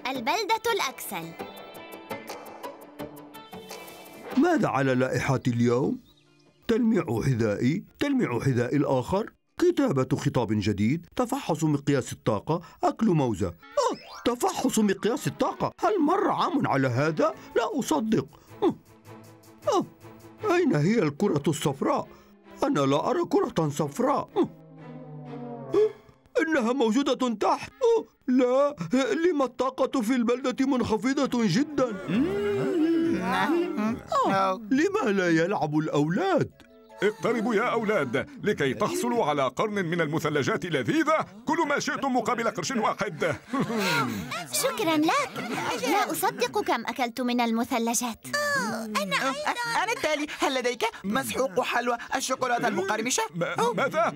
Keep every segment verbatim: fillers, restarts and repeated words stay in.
البلدة الأكسل. ماذا على لائحات اليوم؟ تلميع حذائي، تلميع حذاء الآخر، كتابة خطاب جديد، تفحص مقياس الطاقة، أكل موزة. آه، تفحص مقياس الطاقة، هل مر عام على هذا؟ لا أصدق. آه. آه. أين هي الكرة الصفراء؟ أنا لا أرى كرة صفراء. آه. آه. إنها موجودة تحت. آه. لا، لما الطاقة في البلدة منخفضة جدا؟ آه. لما لا يلعب الأولاد؟ اقتربوا يا أولاد لكي تحصلوا على قرن من المثلجات لذيذة. كلوا ما شئتم مقابل قرش واحد. شكرا لك. لا أصدق كم أكلت من المثلجات. أنا أنا التالي. هل لديك مسحوق حلوى الشوكولاتة المقرمشة؟ ماذا؟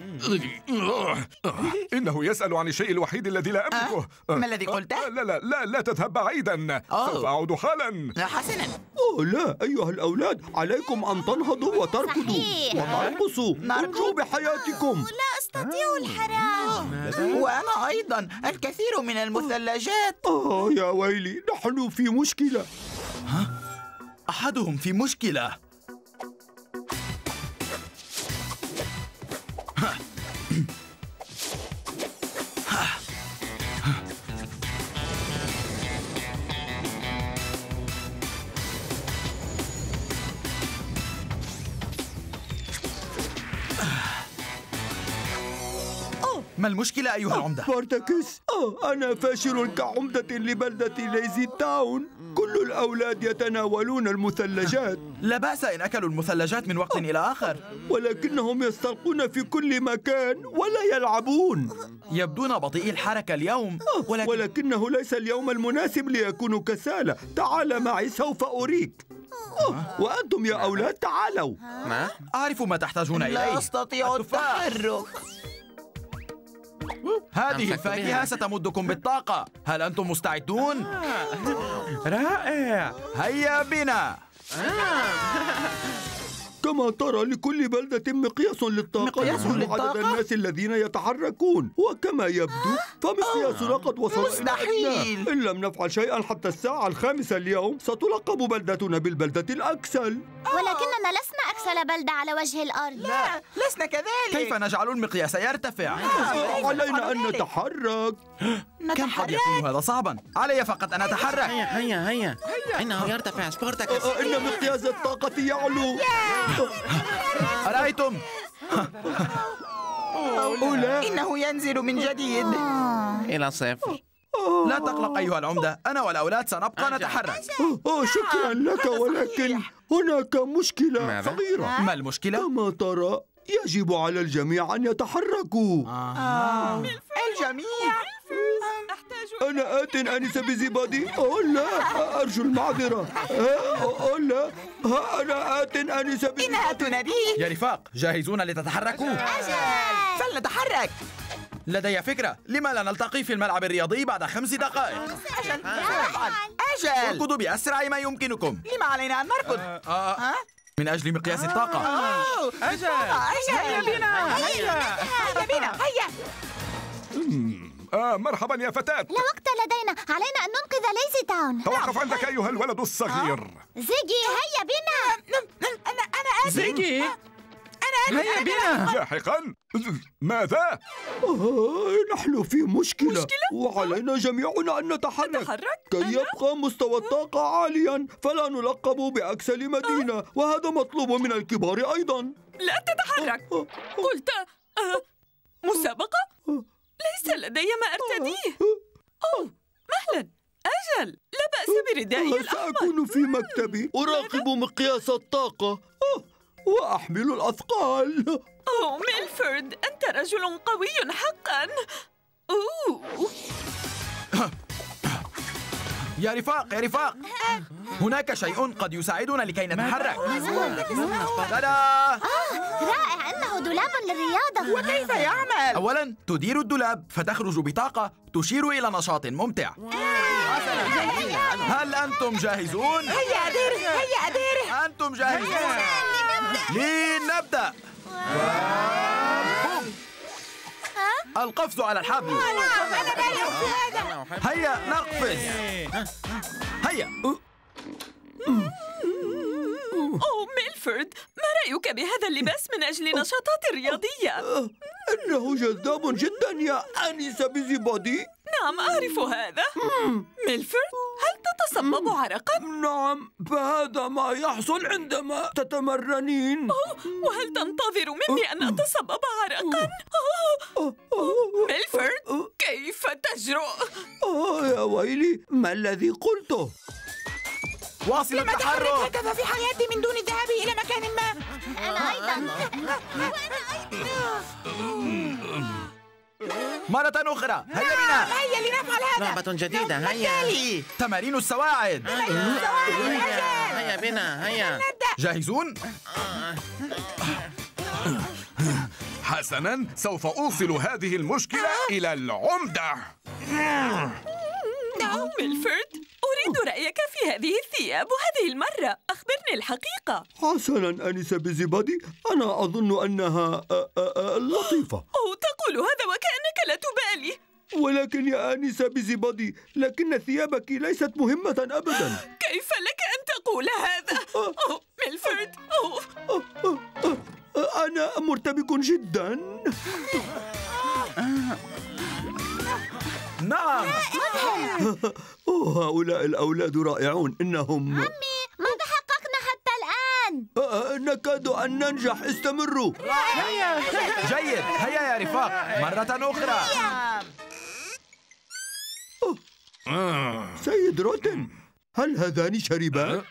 إنه يسأل عن الشيء الوحيد الذي لا أملكه. ما الذي قلته؟ لا لا لا لا تذهب بعيدا. سوف أعود حالا. حسنا. أوه لا أيها الأولاد، عليكم أن تنهضوا وتركضوا وترقصوا. انجوا بحياتكم. لا أستطيع الحرام. وأنا أيضا الكثير من المثلجات. آه يا ويلي، نحن في مشكلة. ها؟ أحدهم في مشكلة. ما المشكلة أيها العمدة؟ سبارتاكوس، آه أنا فاشل كعمدة لبلدة ليزي تاون. كل الأولاد يتناولون المثلجات. لا بأس إن أكلوا المثلجات من وقت إلى آخر، ولكنهم يستلقون في كل مكان ولا يلعبون. يبدون بطيء الحركة اليوم، ولكن... ولكنه ليس اليوم المناسب ليكونوا كسالى. تعال معي سوف أريك. أوه. وأنتم يا أولاد تعالوا. ما؟ أعرف ما تحتاجون إليه. لا أستطيع التحرك. هذه الفاكهة ستمدكم بالطاقة. هل أنتم مستعدون؟ رائع. هيا بنا. كما ترى لكل بلدة مقياس للطاقة يكون عدد الناس الذين يتحركون، وكما يبدو فمقياسنا قد وصل إلى أدناه. إن لم نفعل شيئا حتى الساعة الخامسة اليوم ستلقب بلدتنا بالبلدة الأكسل. ولكننا لسنا أكسل بلدة على وجه الأرض. لا، لسنا كذلك. كيف نجعل المقياس يرتفع؟ علينا أن نتحرك. كم قد يكون هذا صعبا؟ علي فقط أن أتحرك. هيا هيا هيا. إنه يرتفع سبارتاكوس. إن مقياس الطاقة يعلو. أرأيتم؟ أولا إنه ينزل من جديد إلى صفر. لا تقلق أيها العمدة، أنا والأولاد سنبقى نتحرك. أوه شكرا لك، ولكن هناك مشكلة ماذا؟ صغيرة. ما المشكلة؟ كما ترى يجب على الجميع أن يتحركوا. آه. الجميع. أنا آت آنسة بزبادي. أوه لا، أرجو المعذرة. أوه لا، أنا آت آنسة بزبادي. إنها تنادي. يا رفاق، جاهزون لتتحركوا؟ أجل. فلنتحرك. لدي فكرة، لما لا نلتقي في الملعب الرياضي بعد خمس دقائق؟ أجل. أجل. اركضوا بأسرع ما يمكنكم. لما علينا أن نركض؟ آه آه. من أجل مقياس الطاقة. أجل. أجل. هيا بنا. هيا. هيا بنا. هيا. آه مرحبا يا فتاة. لا وقت لدينا، علينا أن ننقذ ليزي تاون. توقف عندك أيها الولد الصغير. زيجي هيا بنا. أنا أنا آسف. زيجي أنا هيا بنا. لاحقا. ماذا؟ آه، نحن في مشكلة. مشكلة؟ وعلينا جميعنا أن نتحرك. نتحرك؟ كي يبقى مستوى الطاقة عاليا، فلا نلقب بأكسل مدينة، وهذا مطلوب من الكبار أيضا. لا تتحرك. قلت أه مسابقة؟ ليس لدي ما أرتديه. أوه مهلا. أجل، لا بأس بردائي الأحمر. سأكون في مكتبي أراقب مقياس الطاقة وأحمل الأثقال. أوه ميلفورد، أنت رجل قوي حقا. أوه. يا رفاق يا رفاق، هناك شيء قد يساعدنا لكي نتحرك. تدا! رائع، إنه دولاب للرياضة. وكيف يعمل؟ أولاً تدير الدولاب فتخرج بطاقة تشير إلى نشاط ممتع. هل أنتم جاهزون؟ هيا أدير. هيا أدير. أنتم جاهزون؟ لنبدأ. القفز على الحبل. نعم، أنا بالغ في هذا. هيا نقفز. هيا. أوه ميلفورد، ما رأيك بهذا اللباس من أجل نشاطات رياضية؟ إنه جذاب جدا يا آنسة بيزيبودي. نعم أعرف هذا. ميلفورد، هل تتصبب عرقا؟ نعم، فهذا ما يحصل عندما تتمرنين. وهل تنتظر مني أن أتصبب عرقا؟ ميلفورد، كيف تجرؤ؟ آه يا ويلي، ما الذي قلته؟ واصل لما التحرك. تحرك هكذا في حياتي من دون الذهاب إلى مكان ما. أنا أيضا. مرة أخرى، هيا بنا. هيا لنفعل هذا. لعبة جديدة، هيا. بالتالي تمارين السواعد. هيا هيا بنا، هيا. جاهزون؟ حسناً، سوف أوصل هذه المشكلة إلى العمدة. ميلفورد، أريد رأيك في هذه الثياب وهذه المرة أخبرني الحقيقة. حسنا آنسة بيزيبودي، أنا أظن أنها آه، آه، آه، لطيفة. أو تقول هذا وكأنك لا تبالي. ولكن يا آنسة بيزيبودي، لكن ثيابك ليست مهمة أبدا. كيف لك أن تقول هذا؟ أوه ميلفورد، أوه. آه، آه، آه، آه، أنا مرتبك جدا. نعم. أوه، هؤلاء الأولاد رائعون. إنهم ماذا حققنا حتى الآن؟ آه، نكاد أن ننجح. استمروا. جيد، هيا يا رفاق، مرة أخرى. سيد روتن، هل هذان شربان؟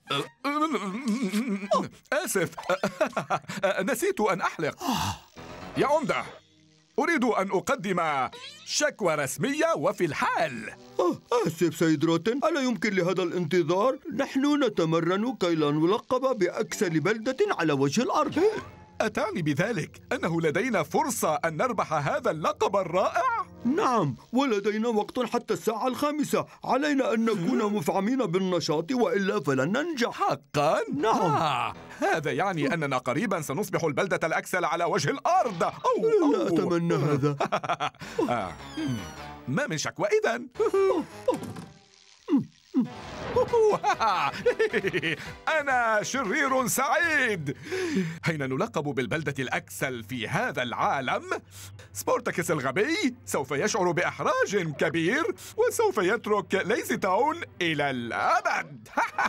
آسف، نسيت أن أحلق. يا عمدة، أريد أن أقدم شكوى رسمية وفي الحال. آه، آسف سيد روتن، ألا يمكن لهذا الانتظار؟ نحن نتمرن كي لا نلقب بأكسل بلدة على وجه الأرض. أتعني بذلك أنه لدينا فرصة أن نربح هذا اللقب الرائع؟ نعم، ولدينا وقت حتى الساعة الخامسة. علينا أن نكون مفعمين بالنشاط وإلا فلن ننجح. حقا؟ نعم. آه، هذا يعني أننا قريبا سنصبح البلدة الأكسل على وجه الأرض. أو أو. لا أتمنى هذا. آه. ما من شكوى إذن. أنا شرير سعيد. حين نلقب بالبلدة الأكسل في هذا العالم، سبورتاكس الغبي سوف يشعر بإحراج كبير وسوف يترك ليزي تاون إلى الأبد.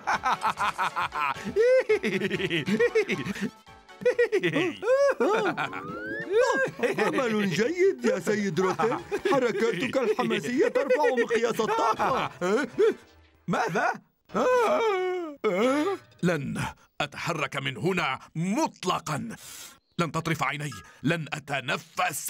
عمل جيد يا سيد روتن، حركاتك الحماسية ترفع مقياس الطاقة. ماذا؟ لن أتحرك من هنا مطلقا. لن تطرف عيني، لن أتنفس.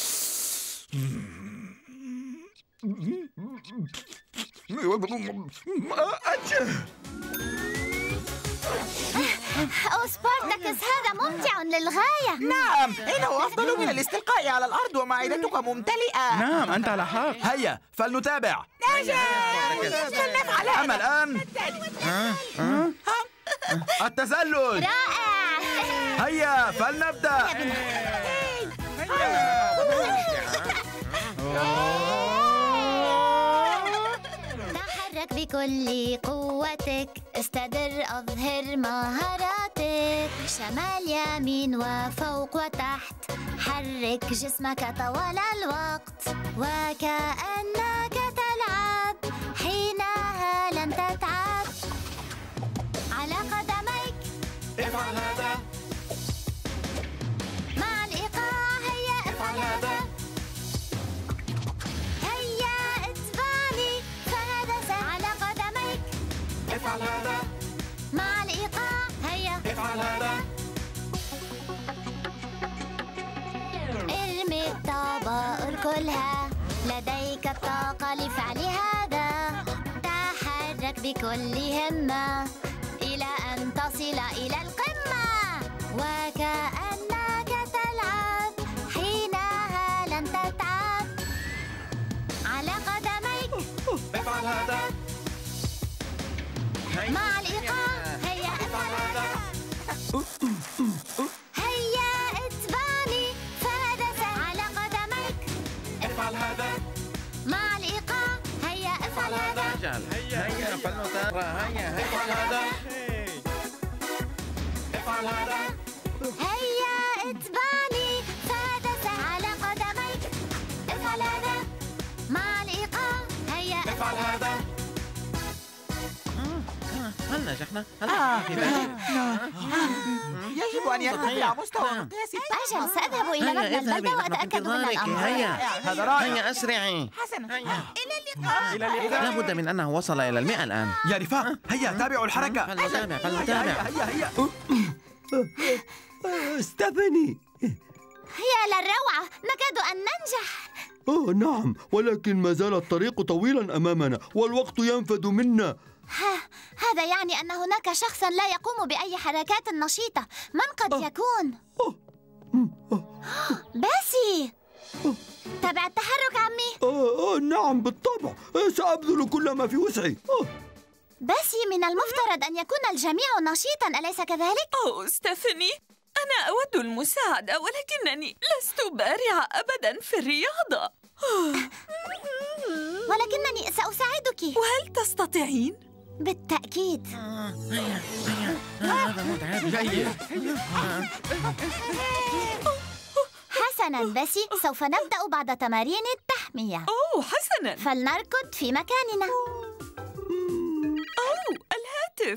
أو سبارتاكس، هذا ممتع للغاية. نعم، إنه أفضل من الاستلقاء على الأرض ومعدتك ممتلئة. نعم، أنت على حق. هيا فلنتابع. فلنفعل أما الآن التزلج. رائع. هيا فلنبدأ. تحرك بكل قوتك، استدر أظهر مهاراتك، شمال يمين وفوق وتحت، حرك جسمك طوال الوقت وكأنك تلعب، حينها لن تتعب. على قدميك افعل هذا. مع الإيقاع، هيا افعل هذا. هيا اتبعني فهذا سهل. على قدميك افعل هذا. مع الإيقاع، هيا افعل هذا. ارمي الطابة كلها، لديك الطاقة لفعل هذا. تحرك بكل همة إلى أن تصل إلى القمة، وكأنك تلعب، حينها لن تتعب. على قدميك افعل هذا. مع الإيقاع، هيا افعل هذا. هيا اتبعني فهذا سهل. على قدميك افعل هذا. مع الإيقاع، هيا افعل هذا. أجل. فلنتابع. هيا افعل هذا. افعل هذا. هيا اتبعني فادس على قدميك. افعل هذا مع الإيقاع. هيا افعل هذا. هل نجحنا؟ هل آه. نجحنا في ذلك؟ يجب أن يرتفع مستوى مقياس أجل، سأذهب إلى مبنى البلدة وأتأكد من الأمر. هيا هذا رائع. هيا أسرعي. حسنا، هيا. إلى اللقاء. لا بد من أنه وصل إلى المئة الآن. يا رفاق، هيا تابعوا الحركة. فلنتابع فلنتابع. هيا هيا. ستيفاني. يا للروعة، نكاد أن ننجح. آه نعم، ولكن ما زال الطريق طويلا أمامنا والوقت ينفد منا. ها، هذا يعني أن هناك شخصا لا يقوم بأي حركات نشيطة. من قد يكون؟ باسي، تابع التحرك عمي. آه, آه نعم بالطبع، آه سأبذل كل ما في وسعي. آه. باسي، من المفترض أن يكون الجميع نشيطا، أليس كذلك؟ أوه ستيفاني، أنا أود المساعدة ولكنني لست بارعة أبدا في الرياضة. ولكنني سأساعدك. وهل تستطيعين؟ بالتأكيد. هيا هيا. هذا متعب. جيد. حسنا باسي، سوف نبدأ بعد تمارين التحمية. أوه حسنا. فلنركض في مكاننا. أوه الهاتف.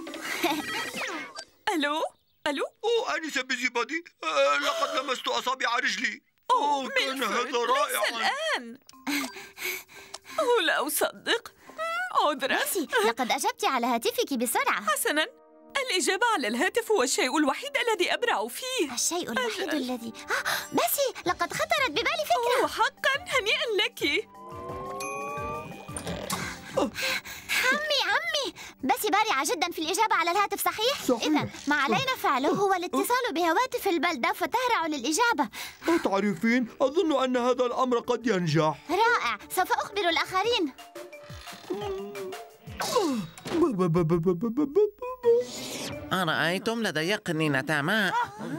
ألو ألو. أوه أنسة بيزي بادي، آه لقد لمست أصابع رجلي. أوه كان ميلفورد، هذا رائعا. ليس الآن. أوه لا أصدق. عذرا. باسي، لقد أجبت على هاتفك بسرعة. حسنا، الإجابة على الهاتف هو الشيء الوحيد الذي أبرع فيه. الشيء الوحيد الذي آه، باسي، لقد خطرت ببالي فكرة. أوه حقا، هنيئا لك. عمي عمي، باسي بارعة جدا في الإجابة على الهاتف، صحيح؟ صحيح. إذا ما علينا فعله هو الاتصال بهواتف البلدة فتهرع للإجابة. تعرفين، أظن أن هذا الأمر قد ينجح. رائع، سوف أخبر الآخرين. أرأيتم لدي قنينة ماء.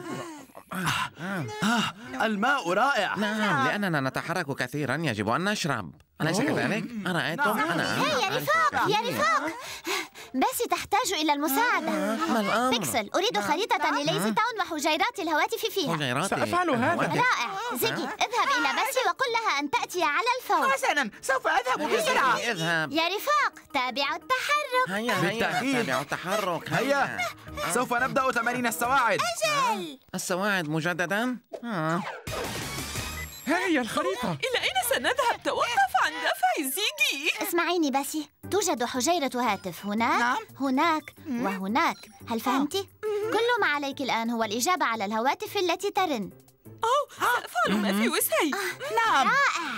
آه، الماء رائع. نعم، لأننا نتحرك كثيرا يجب أن نشرب، أليس كذلك؟ أرأيتم؟ أنا هيا يا رفاق، يا رفاق، باسي تحتاج إلى المساعدة. ما الأمر؟ بيكسل، أريد خريطة لليزي تاون وحجيرات الهواتف فيها. حجيراتي. سأفعل هذا. رائع، زيجي، اذهب إلى باسي وقل لها أن تأتي على الفور. حسنا، سوف أذهب هيا بسرعة. زيدي، اذهب. يا رفاق، تابعوا التحرك. هيا هيا بالتأكيد. تابعوا التحرك. هيا، سوف نبدأ تمارين السواعد. أجل. السواعد مجددا. آه. هيا الخريطة. إلى أين سنذهب؟ توقف عن دفع زيجي. اسمعيني باسي، توجد حجيرة هاتف هناك، نعم. هناك وهناك. هل فهمتي؟ كل ما عليك الآن هو الإجابة على الهواتف التي ترن. أوه سأفعل ما في وسعي. نعم.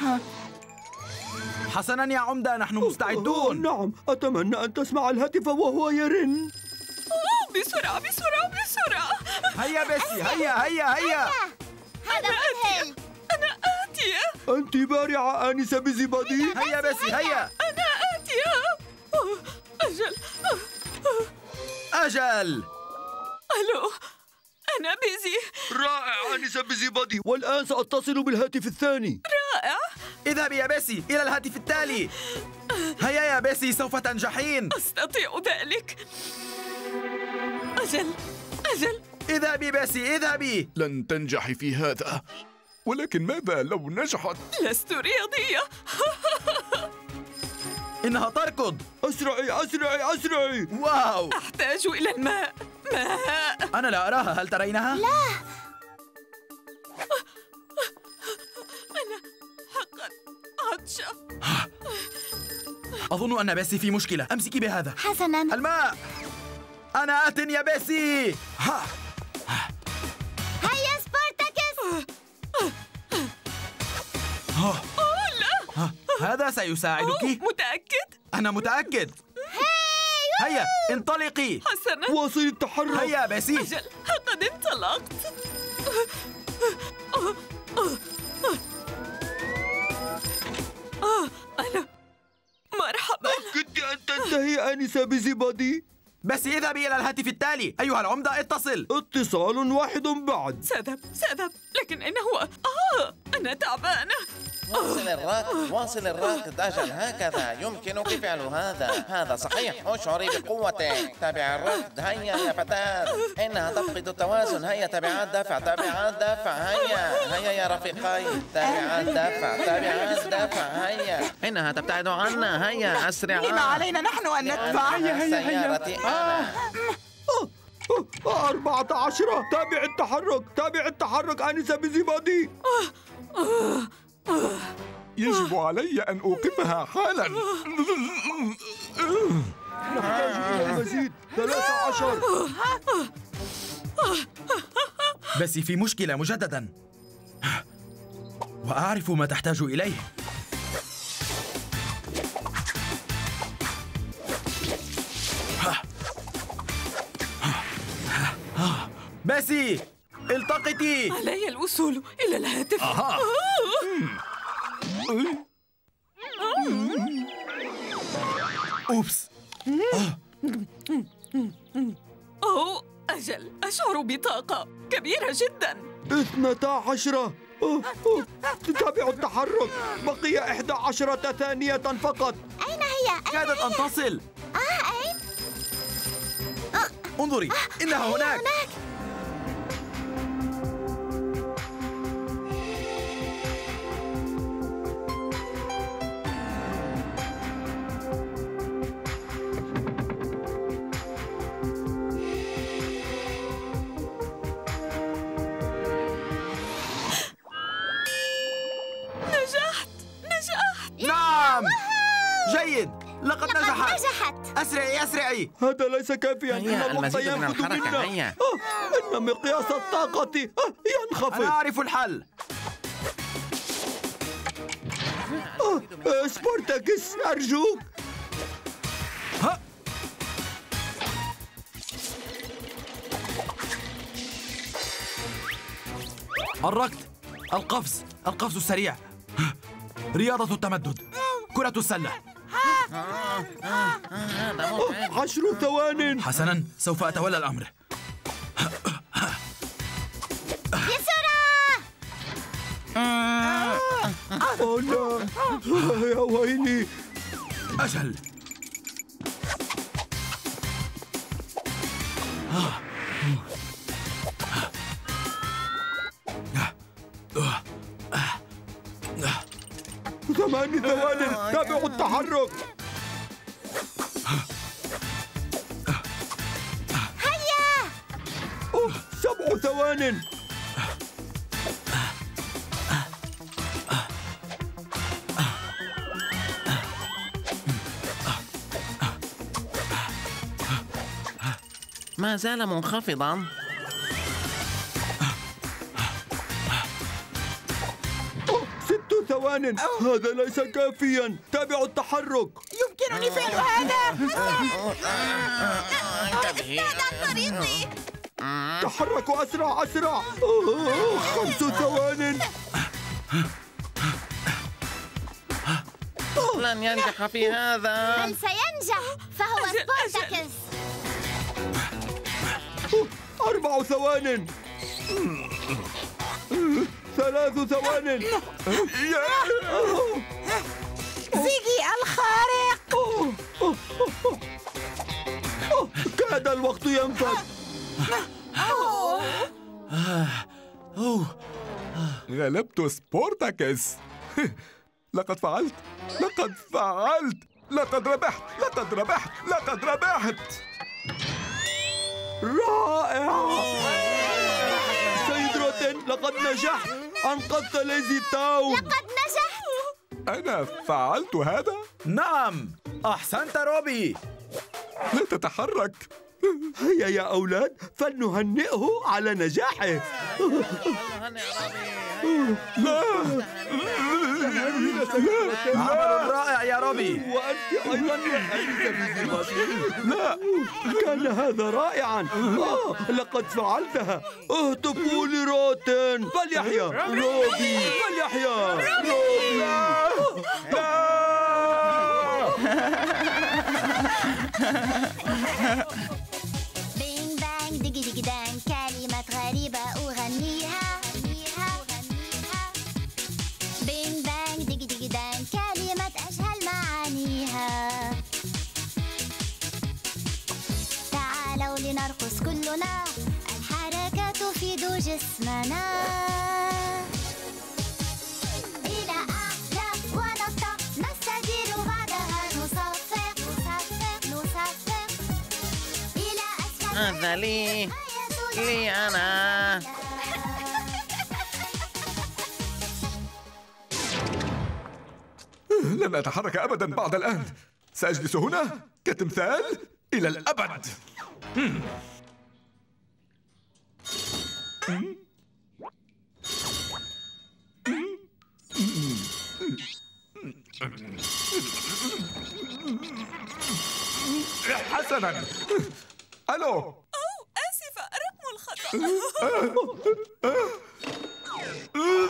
حسنا يا عمدة، نحن مستعدون. نعم، أتمنى أن تسمع الهاتف وهو يرن. أوه بسرعة بسرعة بسرعة. هيا باسي، هيا هيا هيا. هذا مذهل. أنا آتية. أنت بارعة آنسة بيزي بادي. هيا باسي، هيا. أنا آتية. أوه، أجل. أجل. ألو، أنا بيزي. رائع آنسة بيزي بادي، والآن سأتصل بالهاتف الثاني. رائع. اذهبي يا باسي إلى الهاتف التالي. هيا يا باسي، سوف تنجحين. أستطيع ذلك. أجل أجل. اذهبي باسي، اذهبي. لن تنجحي في هذا، ولكن ماذا لو نجحت؟ لست رياضية. إنها تركض. أسرعي أسرعي أسرعي. واو، أحتاج إلى الماء. ماء. أنا لا أراها، هل ترينها؟ لا. أنا حقا عطشة. أظن أن باسي في مشكلة، أمسكي بهذا. حسنا. الماء. أنا آت يا باسي. ها. هيا سبارتاكس. ها. ها. هذا سيساعدك. متأكد؟ أنا متأكد. هيا انطلقي. حسنا. واصل التحرك. هيا باسي. أجل، قد انطلقت. آه أنا مرحبا. كنت أن تنتهي آنسة بيزي بادي. بس اذهبي إلى الهاتف التالي. أيها العمدة، اتصل. اتصال واحد بعد. سأذهب سأذهب، لكن أين هو؟ آه أنا أنا تعبانة. واصل الركض، واصل الركض. أجل، هكذا يمكنك فعل هذا. هذا صحيح. اشعري بقوتك. تابع الركض. هيا يا فتاة. إنها تفقد التوازن. هيا تابعا الدفع، تابعا الدفع. هيا هيا يا رفيقي. تابعا الدفع، تابعا الدفع. هيا. إنها تبتعد عنا. هيا أسرعا. لما علينا نحن أن ندفع. هيا هيا سيارتي أنا. أربعة عشر. تابع التحرك، تابع التحرك آنسة بزبادي. يجب علي أن أوقفها حالا. نحتاج إلى المزيد. ثلاثة عشر. بسي في مشكلة مجددا، وأعرف ما تحتاج إليه. بسي، التقطي. علي الوصول إلى الهاتف. أها. أوبس. أوه أجل، أشعر بطاقة كبيرة جدا. اثنتا عشرة. تتابع التحرك. بقي إحدى عشرة ثانية فقط. أين هي؟ أين كادت أن تصل. آه أين؟ انظري، إنها هناك. هناك. نجحت نجحت. نعم، جيد. لقد لقد نجحت. نجحت. أسرعي أسرعي. هذا ليس كافيا. إن هيا، الوقت المزيد من ينفذ الحركة. منا. هيا. آه، إن مقياس الطاقة آه، ينخفض. أنا أعرف الحل. آه، آه، سبورتاكس أرجوك. ها. الركض، القفز، القفز السريع، رياضة التمدد، كرة السلة. هذا متعب. عشر ثوان. حسناً، سوف أتولى الأمر. بسرعة. أوه لا، يا ويلي. أجل. ثمان ثوان. تابعوا التحرك. هيا. أوه، سبع ثوان. ما زال منخفضا. أوه، ست ثوان. هذا ليس كافيا. تابعوا التحرك. يمكنني فعل هذا. طريقي. تحركوا أسرع أسرع. أوه، خمس ثوان. لن ينجح في هذا. بل سينجح، فهو أجل، سبورتاكس. أوه، أربع ثوان. ثلاث ثوان. زيجي الخارق. أوه، أوه، أوه، أوه، كاد الوقت ينفذ. أوه. غلبت سبورتاكس. لقد فعلت، لقد فعلت، لقد ربحت، لقد ربحت، لقد ربحت. رائع. سيد روتن، لقد نجحت. أنقذت ليزي تاون. قد نجحت. أنا فعلت هذا؟ نعم، أحسنت روبي. لا تتحرك. هيا يا أولاد، فلنهنئه على نجاحه. لا، عمل رائع يا روبي. وأنت أيضا يا أنسة بزبادي. لا، كان هذا رائعا. آه، لقد فعلتها. اهتفوا لروتن. فليحيا روبي. فليحيا روبي. بينج بانج ديجي ديجي دانج، كلمات غريبة أغنيها. لنرقص كلنا، الحركة تفيد جسمنا. إلى أعلى ونطلع، نستدير بعدها نصفق نصفق نصفق إلى أسفل. هذا لي لي أنا. لن أتحرك أبداً بعد الآن. سأجلس هنا كتمثال إلى الأبد. حسناً. ألو. أوه، آسفة، رقم الخطأ.